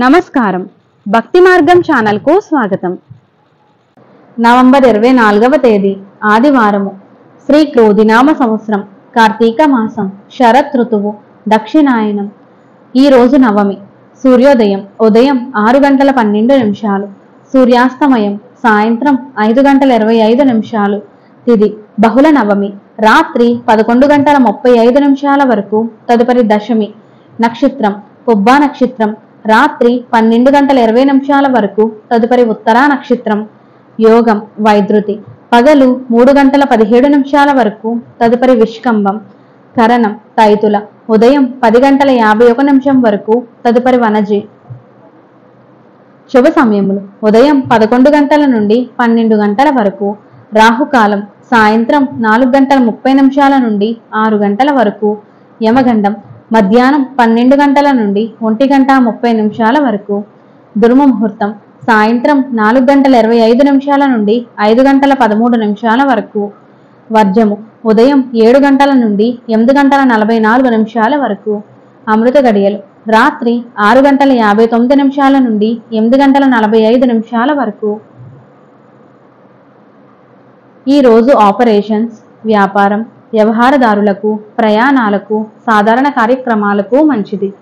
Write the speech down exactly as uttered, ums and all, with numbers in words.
నమస్కారం భక్తి మార్గం ఛానల్ కు స్వాగతం। నవంబర్ ఇరవై నాలుగవ తేదీ ఆదివారము, శ్రీ క్రోధినామ సంవత్సరం, కార్తీక మాసం, శరత్ ఋతువు, దక్షిణాయనం। ఈ రోజు నవమి। సూర్యోదయం ఉదయం ఆరు గంటల పన్నెండు నిమిషాలు, సూర్యాస్తమయం సాయంత్రం ఐదు గంటల ఇరవై ఐదు నిమిషాలు। తిథి బహుళ నవమి, రాత్రి పదకొండు గంటల ముప్పై ఐదు నిమిషాల వరకు, తదుపరి దశమి। నక్షత్రం పుబ్బా నక్షత్రం, రాత్రి పన్నెండు గంటల ఇరవై నిమిషాల వరకు, తదుపరి ఉత్తరా నక్షత్రం। యోగం వైద్యుతి, పగలు మూడు గంటల పదిహేడు నిమిషాల వరకు, తదుపరి విష్కంభం। కరణం తైతుల, ఉదయం పది గంటల యాభై ఒక నిమిషం వరకు, తదుపరి వనజి। శుభ సమయములు ఉదయం పదకొండు గంటల నుండి పన్నెండు గంటల వరకు, రాహుకాలం సాయంత్రం నాలుగు గంటల ముప్పై నిమిషాల నుండి ఆరు గంటల వరకు, యమగండం మధ్యాహ్నం పన్నెండు గంటల నుండి ఒంటి గంట ముప్పై నిమిషాల వరకు, దుర్మ ముహూర్తం సాయంత్రం నాలుగు గంటల ఇరవై ఐదు నిమిషాల నుండి ఐదు గంటల పదమూడు నిమిషాల వరకు, వర్జము ఉదయం ఏడు గంటల నుండి ఎనిమిది గంటల నలభై నాలుగు నిమిషాల వరకు, అమృత గడియలు రాత్రి ఆరు గంటల యాభై తొమ్మిది నిమిషాల నుండి ఎనిమిది గంటల నలభై ఐదు నిమిషాల వరకు। ఈ రోజు ఆపరేషన్స్, వ్యాపారం, వ్యవహారదారులకు, ప్రయాణాలకు, సాధారణ కార్యక్రమాలకు మంచిది।